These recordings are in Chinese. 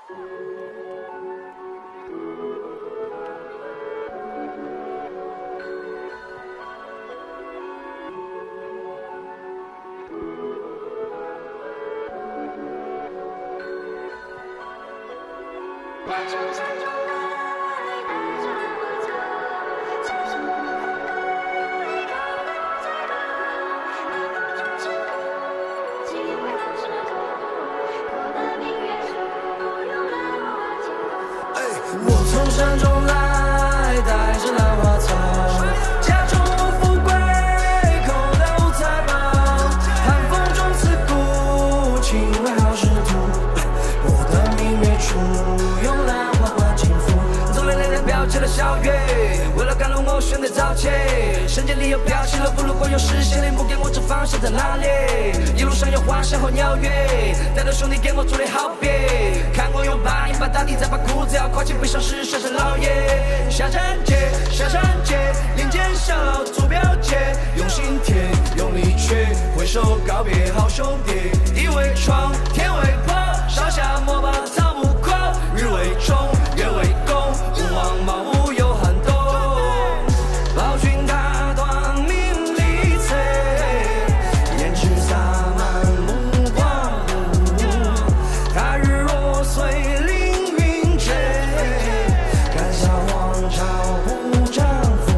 我从山中来，带着兰花草，家中无富贵，口袋无财宝。寒风中刺骨，情为好仕途。我的明月处，用兰花换情妇。走了那条标签的小月，为了赶路我选择早起。圣洁里有标签了，不如果有视线里，目给我这方向在哪里？一路上有花香和鸟语，带着兄弟给我做的好别。看我用把把大地，再把裤子要跨进背上是山上老爷。下山街，下山街，林间小坐标界，用心贴，用力去，挥手告别好兄弟。地为窗，天为坡，烧下莫把草木枯。日为中，月为公，勿忘茅屋有寒冬。暴君大断命里催，胭脂洒满目光雾。他日若碎，凌云坠，敢笑皇朝不丈夫。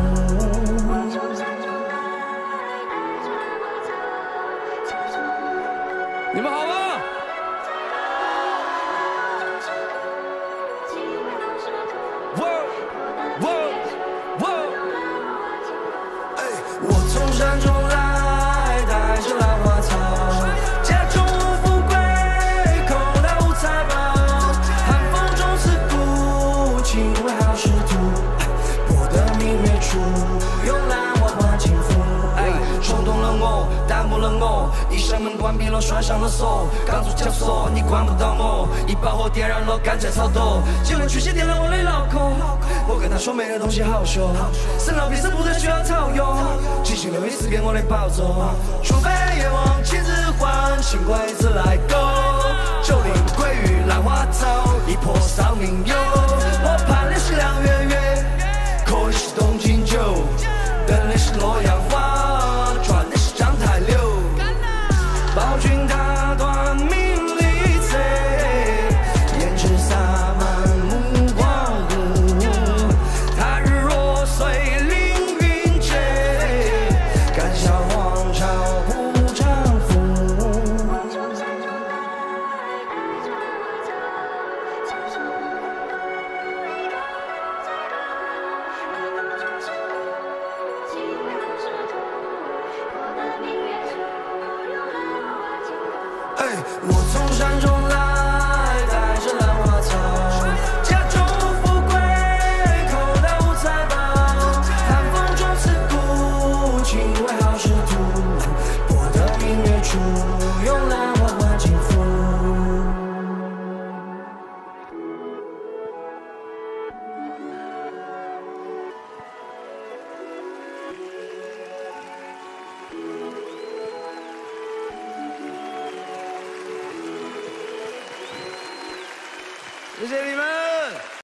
你们好吗？我从山中来，带着兰花草，家中无富贵，口袋无财宝。寒风中刺骨，情为好仕途。我的明月处，用兰花换情妇。冲动了我，耽误了我，一扇门关闭了，拴上了锁。钢铸枷锁，你关不到我。一把火点燃了干柴草垛，几轮曲线点亮我的脑壳。我跟他说没得东西好学，生老病死不再需要草药。即兴流一次给我的宝座，除非夜望亲自换，新鬼子来勾。九灵归于兰花草，一泼丧命忧。我盼的是两月月，渴的是东京酒，等的是洛阳花，转的是章台柳。暴君大断命里催，胭脂洒满目光雾。他日若碎，凌云坠，敢笑皇朝不丈夫。我从山中来，带着兰花草，家中无富贵，口袋无财宝。寒风中刺骨，情为好仕途。我的明月处，用兰花换情妇。谢谢你们。